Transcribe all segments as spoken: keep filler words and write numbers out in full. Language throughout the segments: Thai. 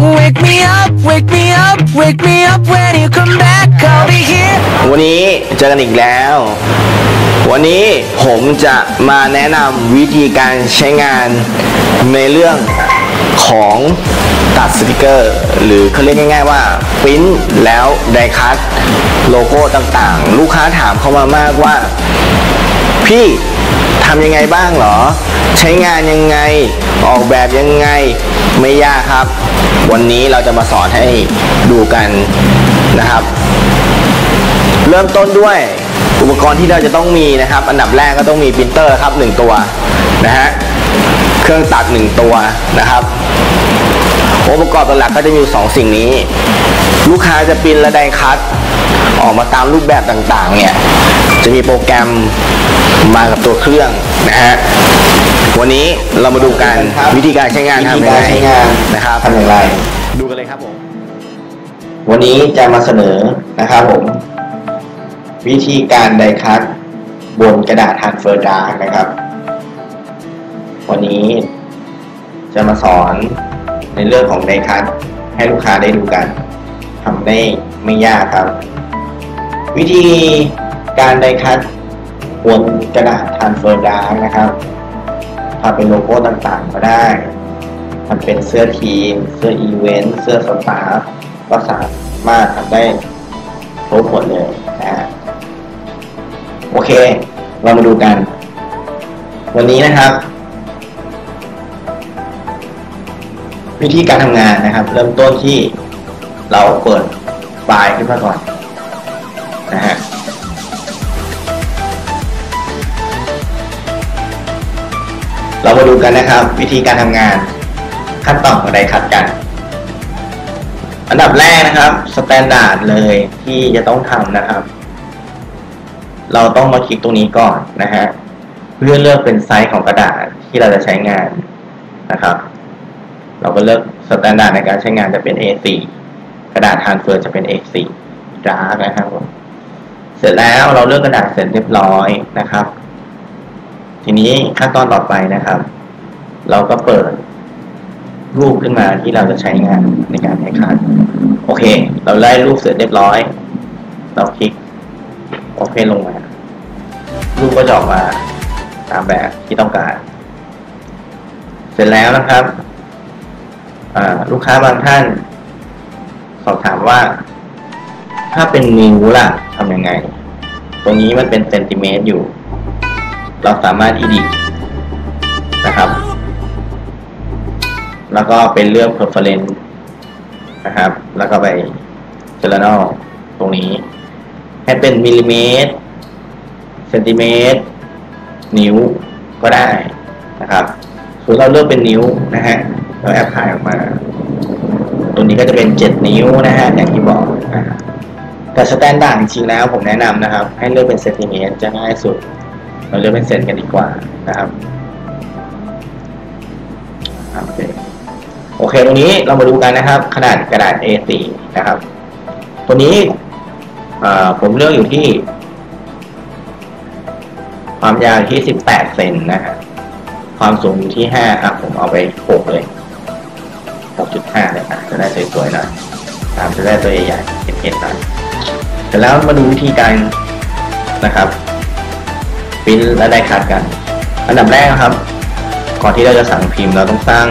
Wake me up, wake me up, wake me up when you come back. I'll be here. วันนี้เจอกันอีกแล้ว วันนี้ผมจะมาแนะนำวิธีการใช้งานในเรื่องของตัดสติกเกอร์หรือเขาเรียกง่ายๆว่าปริ้นแล้วไดคัตโลโก้ต่างๆลูกค้าถามเข้ามามากว่าพี่ทำยังไงบ้างเหรอใช้งานยังไงออกแบบยังไงไม่ยากครับวันนี้เราจะมาสอนให้ดูกันนะครับเริ่มต้นด้วยอุปกรณ์ที่เราจะต้องมีนะครับอันดับแรกก็ต้องมีปรินเตอร์ครับหนึ่งตัวนะฮะเครื่องตัดหนึ่งตัวนะครับองค์ประกอบหลักก็จะมีสองสิ่งนี้ลูกค้าจะปริ้นและไดคัตออกมาตามรูปแบบต่างๆเนี่ยจะมีโปรแกรมมากับตัวเครื่องนะฮะวันนี้เรามาดูกันวิธีการใช้งานทำยังไงนะครับทำอย่างไรดูกันเลยครับผมวันนี้จะมาเสนอนะครับผมวิธีการไดคัตบนกระดาษ Transfer Dark นะครับวันนี้จะมาสอนในเรื่องของไดคัตให้ลูกค้าได้ดูกันทำได้ไม่ยากครับวิธีการไดคัตบนกระดาษ Transfer Dark นะครับทำเป็นโลโก้ต่างๆก็ได้ทำเป็นเสื้อทีมเสื้ออีเวนต์เสื้อสตาฟก็สามารถทำได้ครบหมดเลยนะฮะโอเคเรามาดูกันวันนี้นะครับวิธีการทำงานนะครับเริ่มต้นที่เราเปิดไฟล์ขึ้นมาก่อนนะฮะเรามาดูกันนะครับวิธีการทำงานขั้นตอนของไดคัตกันอันดับแรกนะครับสแตนดาร์ดเลยที่จะต้องทำนะครับเราต้องมาคลิกตรงนี้ก่อนนะฮะเพื่อเลือกเป็นไซส์ของกระดาษที่เราจะใช้งานนะครับเราก็เลือกสแตนดาร์ดในการใช้งานจะเป็น เอ โฟร์ กระดาษ Transfer จะเป็น เอ โฟร์ Dark นะครับเสร็จแล้วเราเลือกกระดาษเสร็จเรียบร้อยนะครับทีนี้ขั้นตอนต่อไปนะครับเราก็เปิดรูปขึ้นมาที่เราจะใช้งานในการไดคัตโอเคเราไล่รูปเสร็จเรียบร้อยเราคลิกโอเคลงมารูปก็จะออกมาตามแบบที่ต้องการเสร็จแล้วนะครับลูกค้าบางท่านสอบถามว่าถ้าเป็นนิ้วล่ะทำยังไงตรงนี้มันเป็นเซนติเมตรอยู่เราสามารถ edit นะครับแล้วก็เป็นเลือก preference นะครับแล้วก็ไป journal ตรงนี้ให้เป็นมิลลิเมตรเซนติเมตรนิ้วก็ได้นะครับส่วนเราเลือกเป็นนิ้วนะฮะเราแอปพลายออกมาตรงนี้ก็จะเป็นเจ็ดนิ้วนะฮะอย่างที่บอกแต่สแตนดาร์ดจริงๆแล้วผมแนะนำนะครับให้เลือกเป็นเซนติเมตรจะง่ายสุดเราเลือกเป็นเซนกันดีกว่านะครับโอเคโอเคตรงนี้เรามาดูกันนะครับขนาดกระดาษ เอ โฟร์ นะครับตัวนี้ผมเลือกอยู่ที่ความยาวที่สิบแปดเซนนะฮะความสูงอยู่ที่ห้าครับผมเอาไปหกเลย หกจุดห้า เลยนะจะได้สวยๆหน่อยตามจะได้ตัวใหญ่ๆเผ็ดๆหน่อยเสร็จแล้วมาดูวิธีการนะครับปริ้นและไดคัตกันอันดับแรกนะครับก่อนที่เราจะสั่งพิมพ์เราต้องสร้าง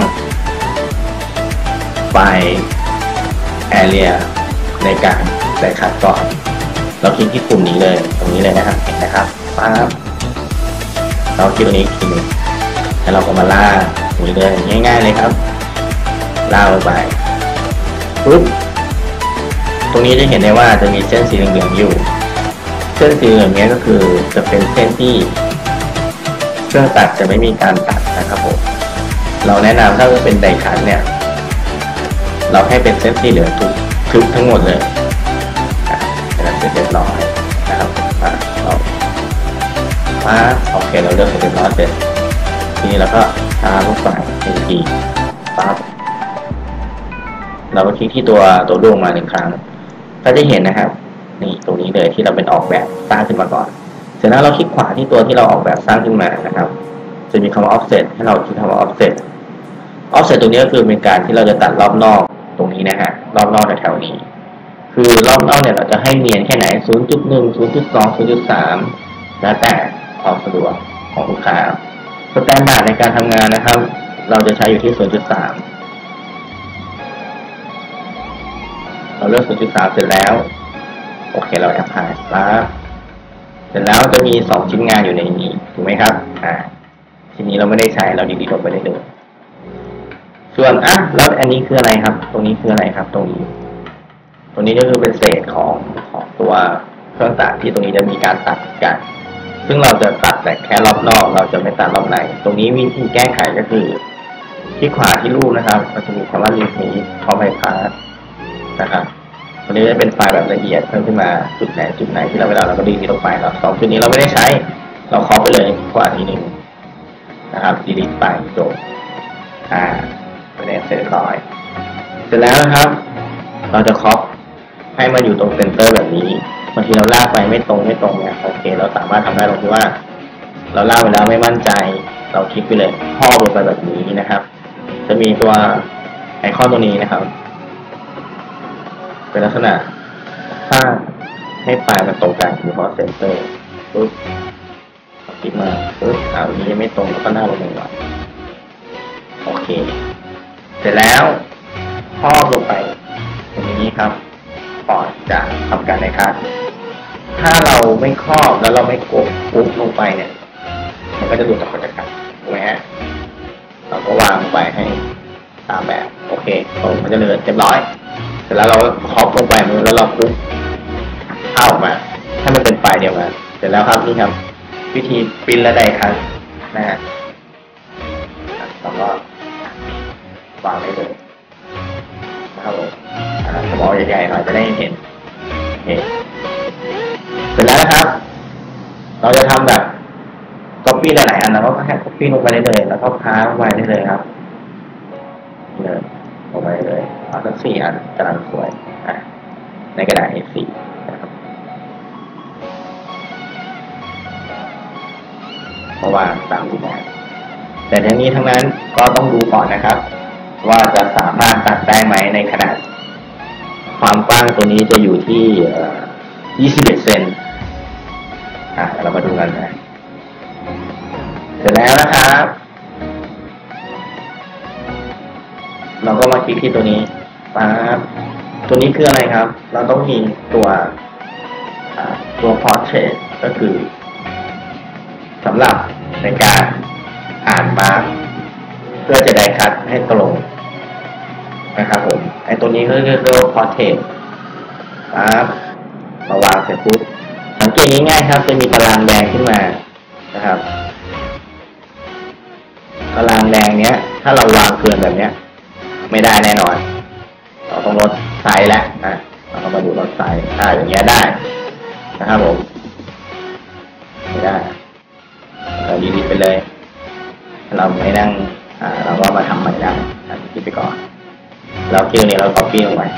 ไฟล์ area ในการไดคัตก่อนเราคลิกที่ปุ่มนี้เลยตรงนี้เลยนะครับเห็นนะครับปั๊บเราคลิกตรงนี้อีกทีนึงแล้วเราก็มาล่าตรงนี้เลยง่ายๆเลยครับล่าลงไปปุ๊บตรงนี้จะเห็นได้ว่าจะมีเส้นสีเหลืองๆอยู่เส้นสีเหลืองนี้ก็คือจะเป็นเส้นที่เครื่องตัดจะไม่มีการตัดนะครับผมเราแนะนำถ้าเป็นไดคัตเนี่ยเราให้เป็นเส้นสีเหลืองทุกทุกทั้งหมดเลยเสร็จเรียบร้อยนะครับเราปั๊บโอเคเราเลือกเสร็จเรียบร้อยเสร็จทีนี้เราก็ทาลูกศรหนึ่งทีปั๊บเราก็คลิกที่ตัวตัวดวงมาหนึ่งครั้งก็จะเห็นนะครับนี่ตรงนี้เลยที่เราเป็นออกแบบสร้างขึ้นมาก่อนเสร็จแล้วเราคลิกขวาที่ตัวที่เราออกแบบสร้างขึ้นมานะครับจะ จะมีคำว่า offset ให้เราคลิกคำว่า offset offset ตรงนี้ก็คือเป็นการที่เราจะตัดรอบนอกตรงนี้นะฮะรอบนอกแถวๆนี้คือรอบนอกเนี่ยเราจะให้เนียนแค่ไหน ศูนย์จุดหนึ่ง ศูนย์จุดสอง ศูนย์จุดสาม แล้วแต่ความสะดวกของลูกค้าสแตนดาร์ดในการทำงานนะครับเราจะใช้อยู่ที่ ศูนย์จุดสาม เราเลือก ศูนย์จุดสาม เสร็จแล้วโอเคเราแอปพลายปั๊บเสร็จแล้วจะมีสองชิ้นงานอยู่ในนี้ถูกไหมครับอ่าทีนี้เราไม่ได้ใช้เราดีดีลงไปได้เลยส่วนอ่ะแล้วอันนี้คืออะไรครับ ตรงนี้คืออะไรครับ ตรงนี้ตรงนี้ก็คือเป็นเศษของของตัวเครื่องตัดที่ตรงนี้จะมีการตัดกันซึ่งเราจะตัดแต่แค่รอบนอกเราจะไม่ตัดรอบในตรงนี้วิธีแก้ไขก็คือที่ขวาที่รูปนะครับมันจะมีคำว่า list นี้พร้อมไฟพาสนะครับตรงนี้จะเป็นไฟล์แบบละเอียดเพิ่มขึ้นมาจุดไหนจุดไหนที่เราเวลาเราก็ดีที่ลงไปแล้วสองจุดนี้เราไม่ได้ใช้เราคอปไปเลยขวาทีหนึ่งนะครับดีลิทไปจบอ่าเป็นเสร็จเรียบร้อยเสร็จแล้วนะครับเราจะคอปให้มาอยู่ตรงเซนเตอร์แบบนี้บางทีเราลากไปไม่ตรงไม่ตรงเนี่ยโอเคเราสามารถทำได้ตรงที่ว่าเราลากไปแล้วไม่มั่นใจเราคลิกไปเลยครอบลงไปแบบนี้นะครับจะมีตัวไอคอนตัวนี้นะครับเป็นลักษณะสร้างให้ไฟล์มันตรงกันอยู่เพราะเซนเตอร์ปุ๊บคลิกมาปุ๊บอ่าวันนี้ยังไม่ตรงแล้วก็หน้าลงหน่อยโอเคเสร็จแล้วครอบลงไปตรงนี้ครับก่อนจะทำการในคัดถ้าเราไม่ครอบแล้วเราไม่กดปุ๊บลงไปเนี่ยมันก็จะหลุดจากกิจกรรมถูกไหมฮะเราก็วางไปให้ตามแบบโอเคตรงมันจะเลื่อนเรียบร้อยเสร็จแล้วเราครอบลงไปแล้วเราปุ๊บเข้าออกมาถ้ามันเป็นไฟล์เดียวกันเสร็จแล้วครับนี่ครับวิธีปริ้นและไดคัทนะฮะเราก็วางได้เลยนะครับผมสมองใหญ่ๆหน่อยจะได้เห็นเห็นเสร็จแล้วนะครับเราจะทำแบบ copy หลายๆอันแล้วก็แค่ copy ลงไปได้เลยแล้วก็พาลงไปได้เลยครับเลยลงไปเลยเอาสักสี่อันกำลังสวยอ่ะในกระดาษ เอ โฟร์ นะครับเพราะว่าตามที่มาแต่ทั้งนี้ทั้งนั้นก็ต้องดูก่อนนะครับว่าจะสามารถตัดได้ไหมในขนาดความกว้างตัวนี้จะอยู่ที่ยี่สิบเอ็ดเซนอ่ะเรามาดูกันนะเสร็จแล้วนะครับเราก็มาคลิกที่ตัวนี้ปั๊บตัวนี้คืออะไรครับเราต้องมีตัวตัว portrait ก็คือสำหรับในการอ่านมาร์กเพื่อจะได้คัดให้ตรงนะครับผมไอตัวนี้ก็เรียกว่า portrait ปั๊บมาวางเสร็จปุ๊บสังเกตง่ายๆครับจะมีตารางแดงขึ้นมานะครับตารางแดงเนี้ยถ้าเราวางเกินแบบเนี้ยไม่ได้แน่นอนเราต้องลดไซส์แล้วนะเราก็มาดูลดไซส์อ่าอย่างเงี้ยได้นะครับผมไม่ได้เราดีๆไปเลยเราไม่นั่งอ่าเราก็มาทำใหม่ได้คิดไปก่อนแล้วคิวนี้เรา copy ลงไป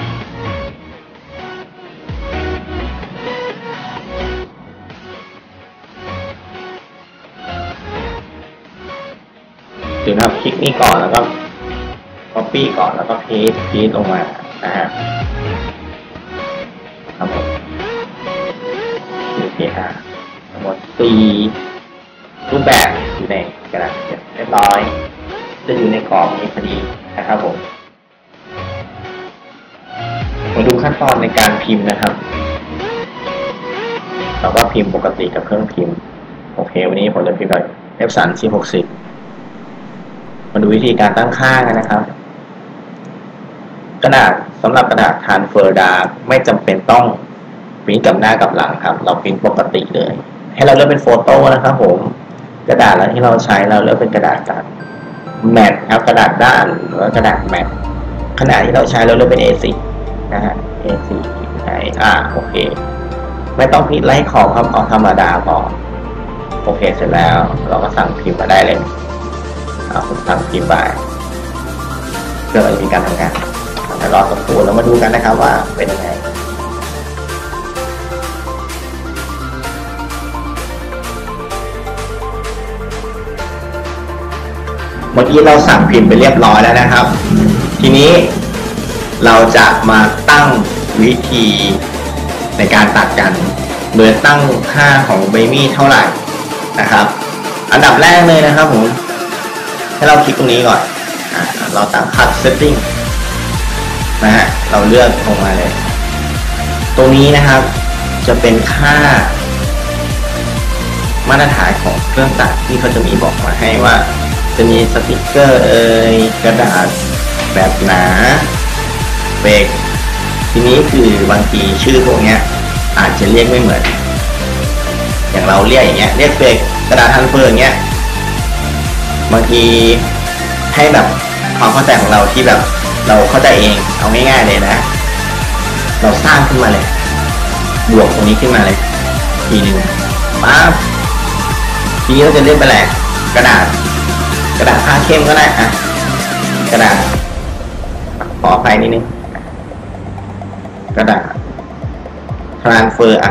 ถึงครับคลิกนี้ก่อนแล้วก็ copy ก่อนแล้วก็ paste paste ลงมานะฮะครับผมโอเคฮะทั้งหมดสี่รูปแบบอยู่ในกระดาษเรียบร้อยจะอยู่ในกรอบนี้พอดีนะครับผมมาดูขั้นตอนในการพิมพ์นะครับเราก็พิมพ์ปกติกับเครื่องพิมพ์โอเควันนี้ผมจะพิมพ์แบบ เอฟ สาม หกสิบมาดูวิธีการตั้งค่ากันนะครับกระดาษสำหรับกระดาษ Transfer Dark ไม่จำเป็นต้องพิมพ์กับหน้ากับหลังครับเราพิมพ์ปกติเลยให้เราเลือกเป็นโฟโต้นะครับผมกระดาษแล้วที่เราใช้เราเลือกเป็นกระดาษแบบแมทครับกระดาษด้านหรือว่ากระดาษแมทขนาดที่เราใช้เราเลือกเป็น เอ โฟร์ นะฮะ เอ โฟร์ ใช้อ่าโอเคไม่ต้องพิมพ์ไล่ขอบครับเอาธรรมดาพอโอเคเสร็จแล้วเราก็สั่งพิมพ์มาได้เลยเอาสั่งพิมพ์ไปเพื่อมีการทำงานแล้วรอสักครู่แล้วมาดูกันนะครับว่าเป็นยังไงเมื่อกี้เราสั่งพิมพ์ไปเรียบร้อยแล้วนะครับทีนี้เราจะมาตั้งวิธีในการตัดกันโดยตั้งค่าของเบมี่เท่าไหร่นะครับ อันดับแรกเลยนะครับผมให้เราคลิกตรงนี้ก่อนอ่าเราตั้ง cut setting นะฮะเราเลือกลงมาเลยตรงนี้นะครับจะเป็นค่ามาตรฐานของเครื่องตัดที่เขาจะมีบอกมาให้ว่าจะมีสติกเกอร์เอ่ยกระดาษแบบหนาเฟกทีนี้คือบางทีชื่อพวกนี้อาจจะเรียกไม่เหมือนอย่างเราเรียกอย่างเงี้ยเรียกเฟกกระดาษทันเฟอร์อย่างเงี้ยบางทีให้แบบความเข้าใจของเราที่แบบเราเข้าใจเองเอาง่ายๆเลยนะเราสร้างขึ้นมาเลยบวกตรงนี้ขึ้นมาเลยทีหนึ่งปั๊บทีนี้เราจะเรียกไปแหละกระดาษกระดาษผ้าเข้มก็ได้อะกระดาษขออภัยนิดนึงกระดาษ transfer อ่ะ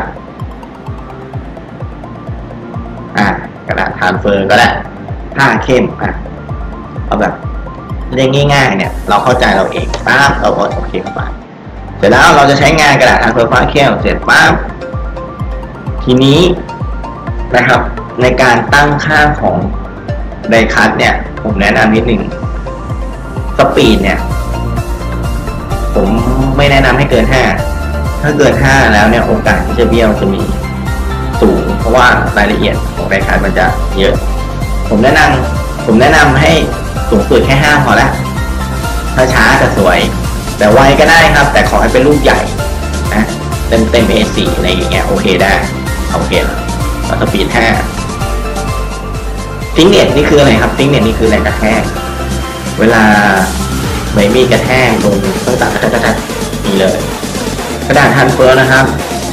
อ่ะกระดาษ transfer ก็ได้ผ้าเข้มอ่ะเอาแบบเรียกง่ายๆเนี่ยเราเข้าใจเราเองปั๊บเรากดโอเคเข้าไปเสร็จแล้วเราจะใช้งานกระดาษ transfer ผ้าเข้มเสร็จปั๊บทีนี้นะครับในการตั้งค่าของไดคัทเนี่ยผมแนะนำนิดหนึ่งสปีดเนี่ยผมไม่แนะนำให้เกินห้าถ้าเกินห้าแล้วเนี่ยโอกาสที่จะเบี้ยวจะมีสูงเพราะว่ารายละเอียดของไดคัทมันจะเยอะผมแนะนำผมแนะนำให้สูงสุดแค่ห้าพอละถ้าช้าจะสวยแต่ไวก็ได้ครับแต่ขอให้เป็นลูกใหญ่นะเต็มเต็ม เอ โฟร์ อะไรอย่างเงี้ยโอเคได้โอเคแล้วสปีดห้าฟิงเน็ตนี่คืออะไรครับฟิงเน็ตนี่คือแรงกระแทกเวลาใบมีดกระแทกตรงต้องตัดตัดตัดนี่เลยกระดาษทันเฟอร์นะครับ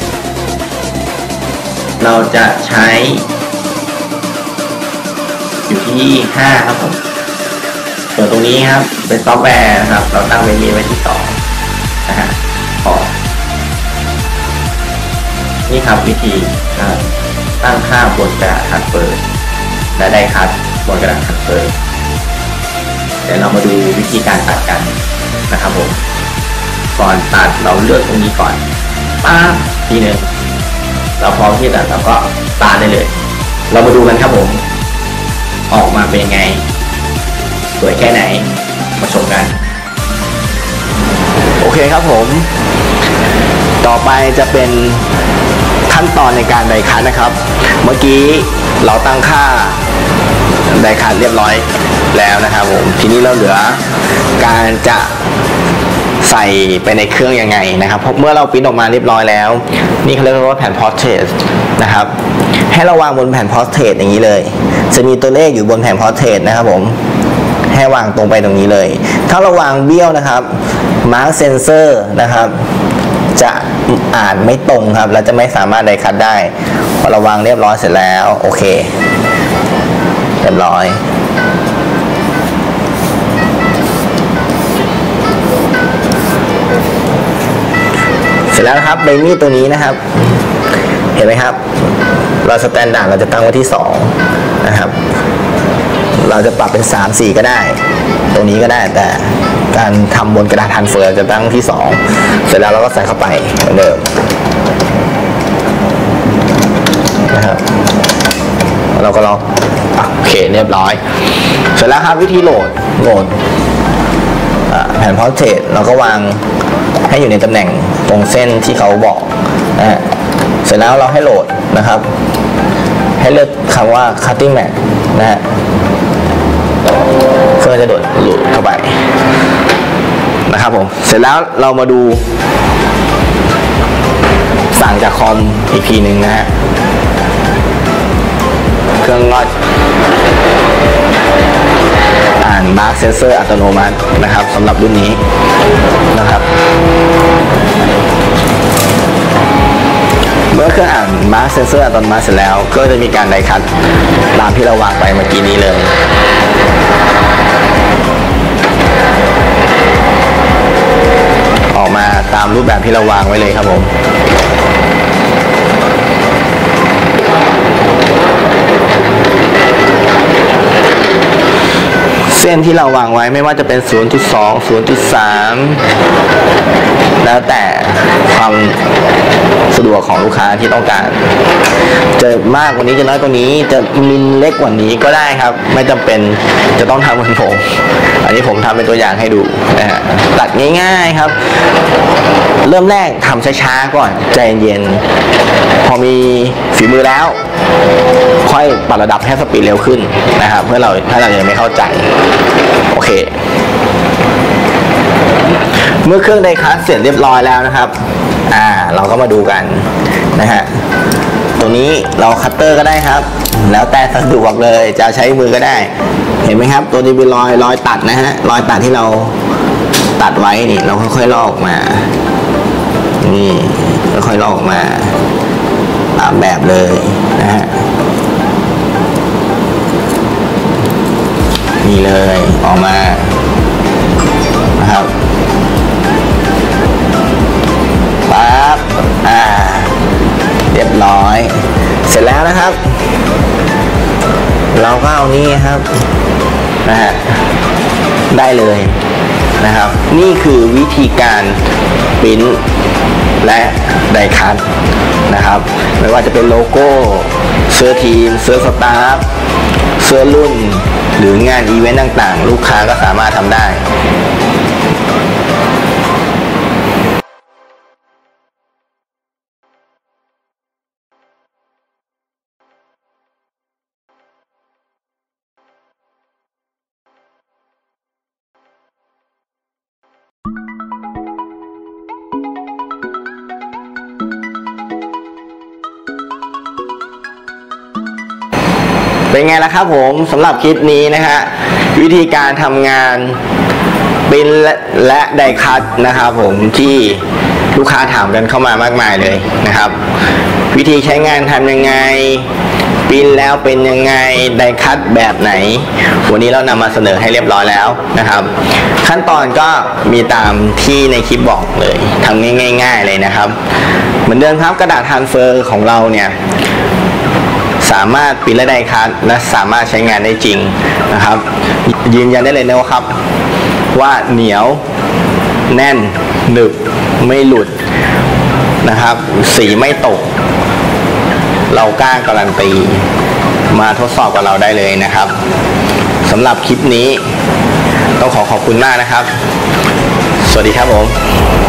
เราจะใช้อยู่ที่ห้าครับผมส่วนตรงนี้ครับเป็นซอฟต์แวร์นะครับเราตั้งใบมีดไว้ที่สองนะฮะพอนี่ครับวิธีตั้งค่าบนกระดาษทันเฟอร์และได้คัทบนกระดาษทันเฟอร์เดี๋ยวเรามาดูวิธีการตัดกันนะครับผมก่อนตัดเราเลือกตรงนี้ก่อนปั๊บทีหนึ่งเราพร้อมที่จะเราก็ตัดได้เลยเรามาดูกันครับผมออกมาเป็นยังไงสวยแค่ไหนมาชมกันโอเคครับผมต่อไปจะเป็นขั้นตอนในการไดคัทนะครับเมื่อกี้เราตั้งค่าไดคัทเรียบร้อยแล้วนะครับผมทีนี้เราเหลือการจะใส่ไปในเครื่องยังไงนะครับเพราะเมื่อเราปริ้นออกมาเรียบร้อยแล้วนี่เขาเรียกว่าแผ่นพอสเทรตนะครับให้เราวางบนแผ่นพอสเทรตอย่างนี้เลยจะมีตัวเลขอยู่บนแผ่นพอสเทรตนะครับผมให้วางตรงไปตรงนี้เลยถ้าเราวางเบี้ยวนะครับมาร์คเซนเซอร์นะครับจะอ่านไม่ตรงครับและจะไม่สามารถไดคัทได้พอเราวางเรียบร้อยเสร็จแล้วโอเคเรียบร้อยเสร็จแล้วนะครับใบมีดตัวนี้นะครับเห็นไหมครับเราสแตนดาร์ดเราจะตั้งไว้ที่สองนะครับเราจะปรับเป็นสาม สี่ก็ได้ตรงนี้ก็ได้แต่การทำบนกระดาษทันเฟอร์จะตั้งที่สองเสร็จแล้วเราก็ใส่เข้าไปเหมือนเดิมนะครับเราก็ล็อกโอเคเรียบร้อยเสร็จแล้วครับวิธีโหลดโหลดแผ่นพอสเทรตเราก็วางให้อยู่ในตำแหน่งตรงเส้นที่เขาบอกนะฮะเสร็จแล้วเราให้โหลดนะครับให้เลือกคำว่า cutting mat นะฮะเพื่อจะโดดหลุดเข้าไปนะครับผมเสร็จแล้วเรามาดูสั่งจากคอมอีกทีหนึ่งนะฮะเครื่องน็อตอ่านมาร์คเซนเซอร์อัตโนมัตินะครับสำหรับรุ่นนี้นะครับเมื่อเครื่องอ่านมาร์คเซนเซอร์อัตโนมัติเสร็จแล้วก็จะมีการไดคัทตามที่เราวางไปเมื่อกี้นี้เลยออกมาตามรูปแบบที่เราวางไว้เลยครับผมเเส้นที่เราวางไว้ไม่ว่าจะเป็น ศูนย์จุดสอง ศูนย์จุดสาม แล้วแต่ความสะดวกของลูกค้าที่ต้องการจะมากกว่านี้จะน้อยกว่านี้จะมิลเล็กกว่านี้ก็ได้ครับไม่จำเป็นจะต้องทำเหมือนผมอันนี้ผมทำเป็นตัวอย่างให้ดูนะฮะตัดง่ายๆครับเริ่มแรกทำช้าๆก่อนใจเย็นพอมีฝีมือแล้วค่อยปรับระดับให้สปีดเร็วขึ้นนะครับเพื่อเราถ้าเรายังไม่เข้าใจโอเคเมื่อเครื่องไดคัสเสร็จเรียบร้อยแล้วนะครับอ่าเราก็มาดูกันนะฮะตรงนี้เราคัตเตอร์ก็ได้ครับแล้วแต่สะดวกเลยจะใช้มือก็ได้เห็นไหมครับตัวนี้เป็นรอยรอยตัดนะฮะรอยตัดที่เราตัดไว้นี่เราค่อยๆลอกออกมานี่ค่อยๆลอกออกมาตามแบบเลยนะฮะนี่เลยออกมานะครับปั๊บอ่าเรียบร้อยเสร็จแล้วนะครับเราก็เอานี่ครับนะฮะได้เลยนะครับนี่คือวิธีการปริ้นและไดคัทนะครับไม่ว่าจะเป็นโลโก้เสื้อทีมเสื้อสตาฟเสื้อรุ่นหรืองานอีเวนต์ต่างๆลูกค้าก็สามารถทำได้เป็นไงล่ะครับผมสำหรับคลิปนี้นะฮะวิธีการทำงานปริ้นและไดคัทนะครับผมที่ลูกค้าถามกันเข้ามามากมายเลยนะครับวิธีใช้งานทำยังไงปริ้นแล้วเป็นยังไงไดคัทแบบไหนวันนี้เรานำมาเสนอให้เรียบร้อยแล้วนะครับขั้นตอนก็มีตามที่ในคลิปบอกเลยทำง่ายๆเลยนะครับเหมือนเดิมครับกระดาษทรานสเฟอร์ของเราเนี่ยสามารถปริ้นและไดคัทและสามารถใช้งานได้จริงนะครับยืนยันได้เลยนะครับว่าเหนียวแน่นหนึบไม่หลุดนะครับสีไม่ตกเรากล้าการันตีมาทดสอบกับเราได้เลยนะครับสำหรับคลิปนี้ต้องขอขอบคุณมากนะครับสวัสดีครับผม